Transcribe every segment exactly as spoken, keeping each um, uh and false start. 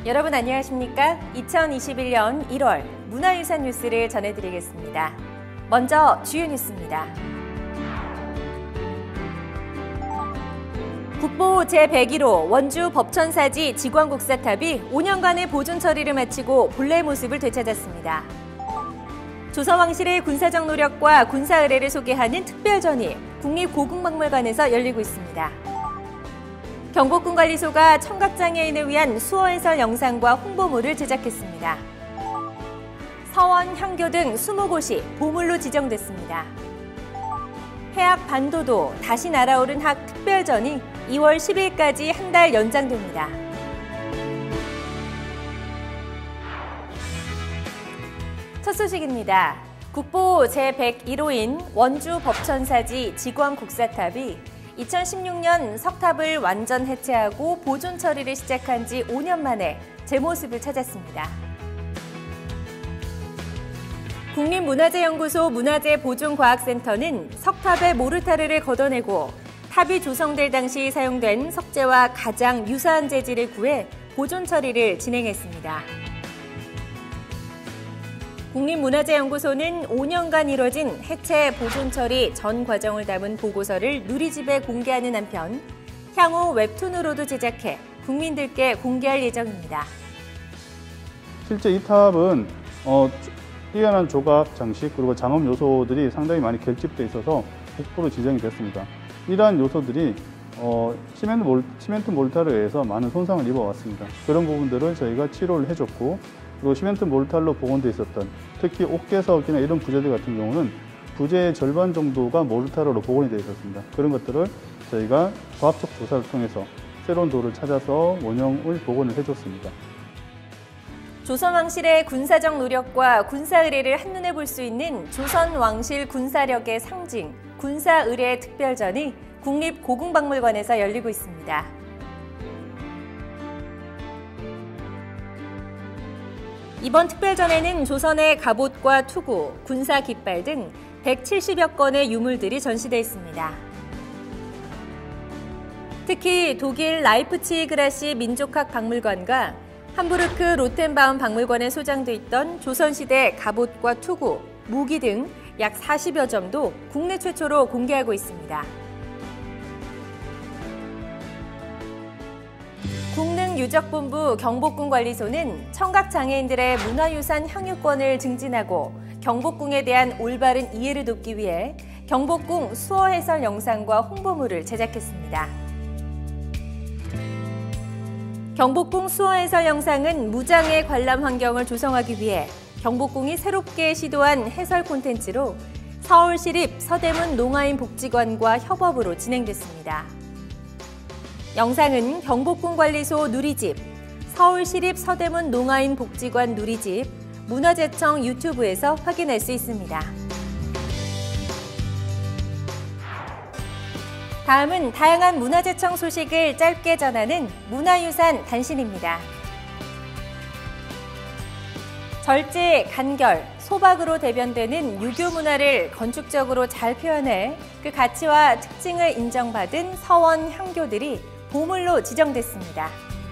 여러분 안녕하십니까? 이천이십일 년 일월 문화유산 뉴스를 전해드리겠습니다. 먼저 주요 뉴스입니다. 국보 제백일 호 원주 법천사지 직왕국사탑이 오 년간의 보존 처리를 마치고 본래 모습을 되찾았습니다. 조선왕실의 군사적 노력과 군사 의례를 소개하는 특별전이 국립고궁박물관에서 열리고 있습니다. 경복궁관리소가 청각장애인을 위한 수어해설 영상과 홍보물을 제작했습니다. 서원, 향교 등 이십 곳이 보물로 지정됐습니다. 해학 반도도 다시 날아오른 학 특별전이 이월 십일까지 한 달 연장됩니다. 첫 소식입니다. 국보 제백일 호인 원주 법천사지 직왕국사탑이 이천십육 년 석탑을 완전 해체하고 보존 처리를 시작한 지 오 년 만에 제 모습을 찾았습니다. 국립문화재연구소 문화재보존과학센터는 석탑의 모르타르를 걷어내고 탑이 조성될 당시 사용된 석재와 가장 유사한 재질을 구해 보존 처리를 진행했습니다. 국립문화재연구소는 오 년간 이뤄진 해체 보존 처리 전 과정을 담은 보고서를 누리집에 공개하는 한편 향후 웹툰으로도 제작해 국민들께 공개할 예정입니다. 실제 이 탑은 어, 뛰어난 조각, 장식, 그리고 장엄 요소들이 상당히 많이 결집돼 있어서 국보로 지정이 됐습니다. 이러한 요소들이 어, 시멘트, 몰, 시멘트 몰타르에 의해서 많은 손상을 입어왔습니다. 그런 부분들을 저희가 치료를 해줬고, 그리고 시멘트 몰타르로 복원되어 있었던 특히 옥개석이나 이런 부재들 같은 경우는 부재의 절반 정도가 몰타르로 복원이 되어 있었습니다. 그런 것들을 저희가 과학적 조사를 통해서 새로운 돌을 찾아서 원형을 복원을 해줬습니다. 조선왕실의 군사적 노력과 군사 의례를 한눈에 볼 수 있는 조선왕실 군사력의 상징, 군사의례 특별전이 국립고궁박물관에서 열리고 있습니다. 이번 특별전에는 조선의 갑옷과 투구, 군사 깃발 등 백칠십여 건의 유물들이 전시되어 있습니다. 특히 독일 라이프치히그라시 민족학 박물관과 함부르크 로텐바움 박물관에 소장돼 있던 조선시대 갑옷과 투구, 무기 등 약 사십여 점도 국내 최초로 공개하고 있습니다. 국능유적본부 경복궁관리소는 청각장애인들의 문화유산 향유권을 증진하고 경복궁에 대한 올바른 이해를 돕기 위해 경복궁 수어해설 영상과 홍보물을 제작했습니다. 경복궁 수어해설 영상은 무장애 관람 환경을 조성하기 위해 경복궁이 새롭게 시도한 해설 콘텐츠로 서울시립 서대문 농아인 복지관과 협업으로 진행됐습니다. 영상은 경복궁관리소 누리집, 서울시립 서대문 농아인 복지관 누리집, 문화재청 유튜브에서 확인할 수 있습니다. 다음은 다양한 문화재청 소식을 짧게 전하는 문화유산 단신입니다. 절제, 간결, 소박으로 대변되는 유교 문화를 건축적으로 잘 표현해 그 가치와 특징을 인정받은 서원, 향교들이 보물로 지정됐습니다.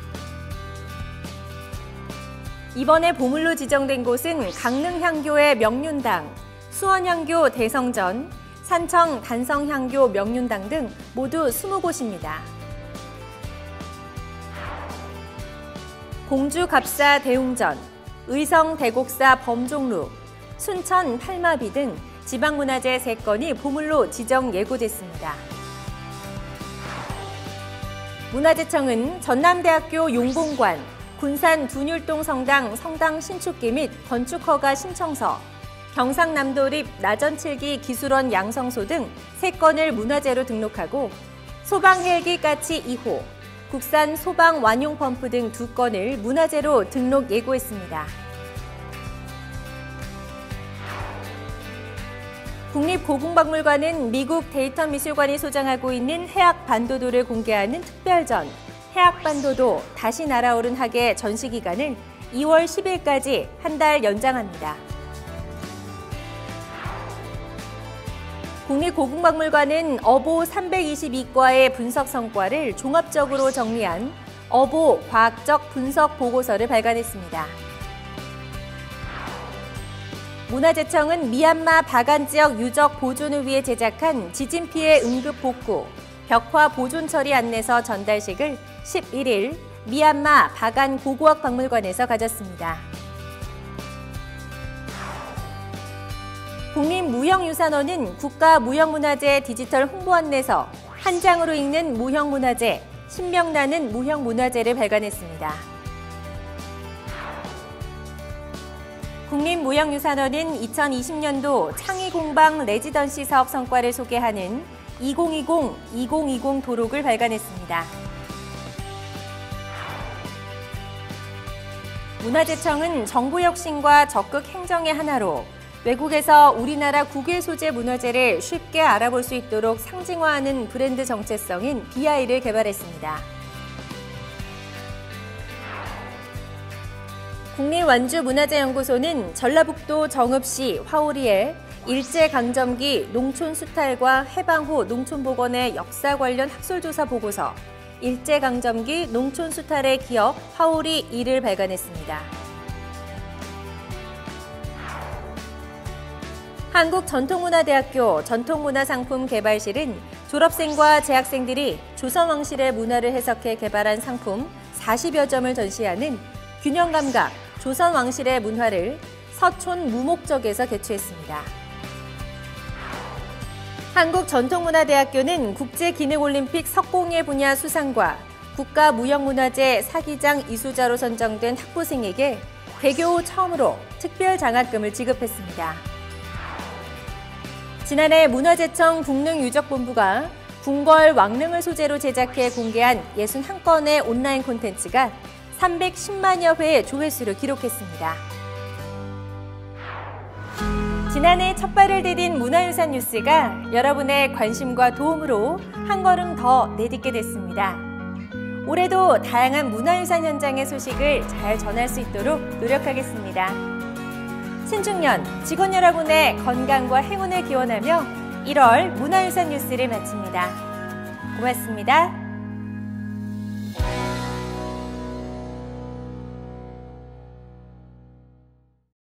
이번에 보물로 지정된 곳은 강릉향교의 명륜당, 수원향교 대성전, 산청 단성향교 명륜당 등 모두 이십 곳입니다. 공주갑사 대웅전, 의성 대곡사 범종루, 순천 팔마비 등 지방문화재 세 건이 보물로 지정 예고됐습니다. 문화재청은 전남대학교 용봉관, 군산 둔율동 성당 성당 신축기 및 건축허가 신청서, 경상남도립 나전칠기 기술원 양성소 등 세 건을 문화재로 등록하고 소방헬기 까치 이 호, 국산 소방 완용 펌프 등 두 건을 문화재로 등록 예고했습니다. 국립고궁박물관은 미국 데이턴 미술관이 소장하고 있는 해학 반도도를 공개하는 특별전, 해학 반도도 다시 날아오른 학의 전시 기간을 이월 십일까지 한 달 연장합니다. 국립고궁박물관은 어보 삼백이십이 과의 분석 성과를 종합적으로 정리한 어보 과학적 분석 보고서를 발간했습니다. 문화재청은 미얀마 바간 지역 유적 보존을 위해 제작한 지진 피해 응급 복구, 벽화 보존 처리 안내서 전달식을 십일 일 미얀마 바간 고고학 박물관에서 가졌습니다. 국립무형유산원은 국가무형문화재 디지털 홍보 안내서, 한 장으로 읽는 무형문화재, 신명나는 무형문화재를 발간했습니다. 국립무형유산원은 이천이십 년도 창의공방 레지던시 사업 성과를 소개하는 이천이십 이천이십 도록을 발간했습니다. 문화재청은 정보혁신과 적극 행정의 하나로 외국에서 우리나라 국일 소재 문화재를 쉽게 알아볼 수 있도록 상징화하는 브랜드 정체성인 비아이를 개발했습니다. 국립완주문화재연구소는 전라북도 정읍시 화오리에 일제강점기 농촌수탈과 해방 후 농촌복원의 역사 관련 학술조사 보고서, 일제강점기 농촌수탈의 기업 화오리 이를 발간했습니다. 한국전통문화대학교 전통문화상품 개발실은 졸업생과 재학생들이 조선왕실의 문화를 해석해 개발한 상품 사십여 점을 전시하는 균형감각 조선왕실의 문화를 서촌 무목적에서 개최했습니다. 한국전통문화대학교는 국제기능올림픽 석공예 분야 수상과 국가무형문화재 사기장 이수자로 선정된 학부생에게 개교 후 처음으로 특별장학금을 지급했습니다. 지난해 문화재청 국능유적본부가 궁궐 왕릉을 소재로 제작해 공개한 육십일 건의 온라인 콘텐츠가 삼백십만여 회의 조회수를 기록했습니다. 지난해 첫 발을 디딘 문화유산 뉴스가 여러분의 관심과 도움으로 한 걸음 더 내딛게 됐습니다. 올해도 다양한 문화유산 현장의 소식을 잘 전할 수 있도록 노력하겠습니다. 신중년 직원 여러분의 건강과 행운을 기원하며 일월 문화유산 뉴스를 마칩니다. 고맙습니다.